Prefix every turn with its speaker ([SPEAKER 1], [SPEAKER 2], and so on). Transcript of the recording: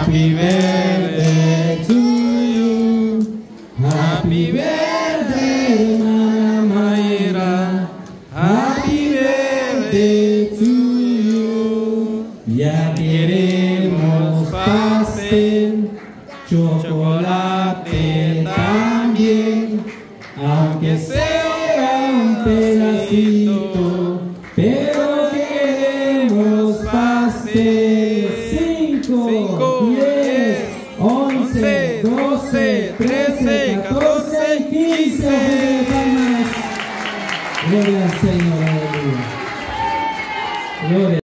[SPEAKER 1] Happy birthday to you. Happy birthday, Mama Mayra. Happy birthday to you. Ya queremos pastel, chocolate también, aunque sea un pedacito, pero queremos pastel. 5, 10, 11, 12, 13, 14, 15. Gloria al Señor, aleluya. Gloria.